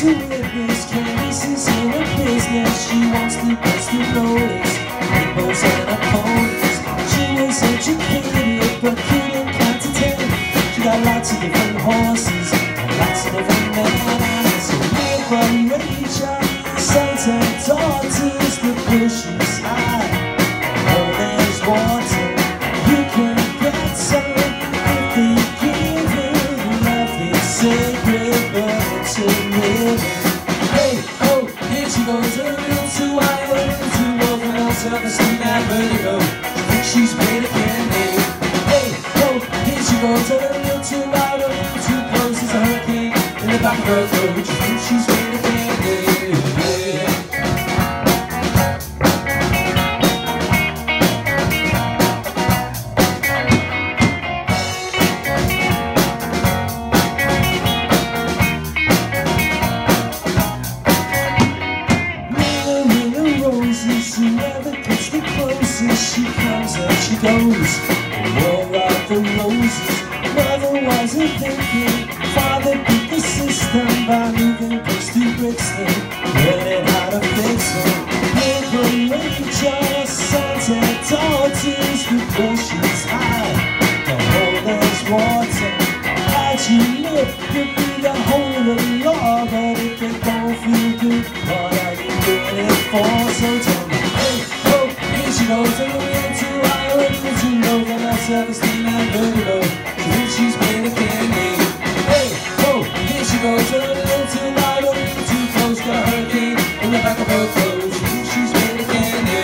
to witness. Candice is in her business. She wants the best to notice rainbows and her ponies. She was educated but couldn't count to 10. She got lots of different horses and lots of different men. So live from Rachel, sons and daughters, the bush is high, all there's water. You can get some if they give it. Love is sacred, but it's a living. Hey, oh, here she goes, a little too high, a little too low for no self-esteem and vertigo. She thinks she's made of candy. Hey, oh, here she goes, a little too loud, a little too close. There's a hurricane in the back of her throat. She thinks she's made of candy. She never gets the closest. She comes and she goes. More of the roses. Mother wasn't thinking. Father beat the system by moving bricks to Brixton, learning how to fix them. Living nature, sons and daughters. The bush is high, the hole there's water. As you live, could be the whole of the law. But if it don't feel good, what are you doing it for? So tell me. She goes a little too high, a little too low, for my self-esteem and vertigo. She thinks she's made of candy. Hey, oh, here she goes a little too loud, a little too close. Got a hurricane in the back of her clothes. She thinks she's made of candy.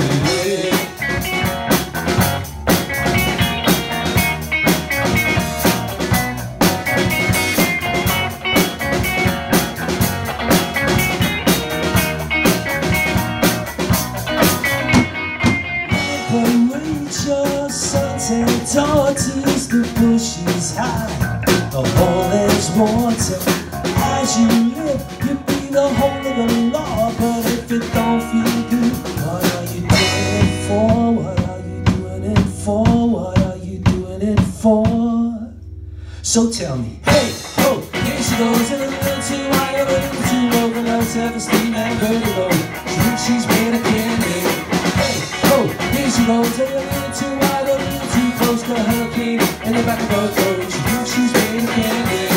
Your sons and daughters, the bush is high, the hole is water. As you live, you be the whole of the law. But if it don't feel good, what are you doing it for? What are you doing it for? What are you doing it for? So tell me. Hey, oh, here she goes, a little too high, a little too low, for no self-esteem and vertigo. She thinks she's made of candy. Hey, oh, here she goes, a little too wide, a little too close. Got a hurricane in the back of her throat. She thinks she's made of candy.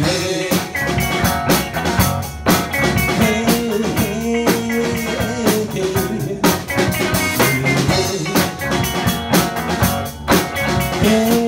Hey, hey, hey, hey, hey.